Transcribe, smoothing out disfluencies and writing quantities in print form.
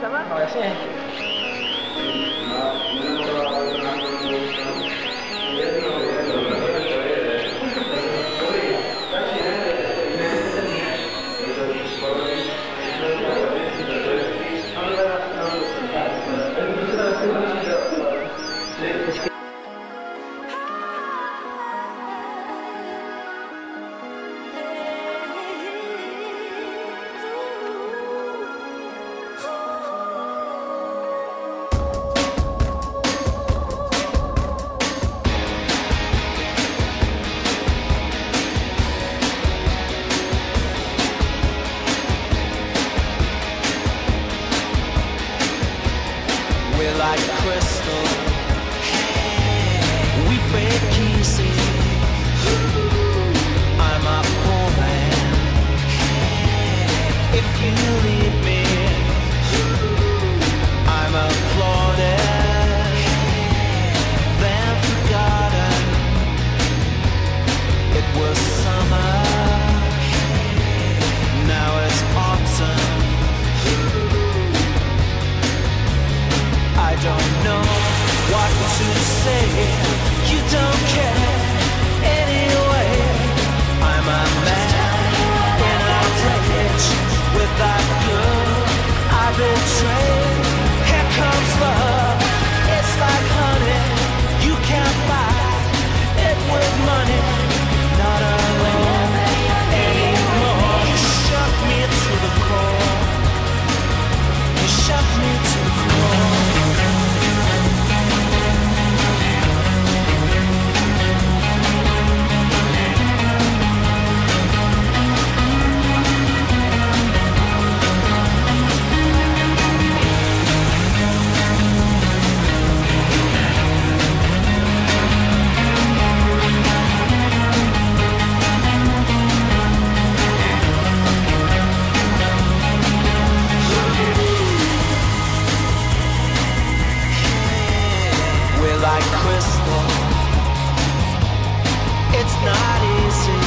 sama? No jasně. We're like crystal. We break easy. I'm a poor man. If you leave me, I'm applauded, then forgotten. It was summer, now it's autumn. I don't know what to say. You don't care anyway. I'm a man in a wreckage with that girl I betrayed. Here comes love. It's like honey. You can't buy it with money. Not alone anymore. You shook me to the core. You shook me to the core. We're like crystal. It's not easy.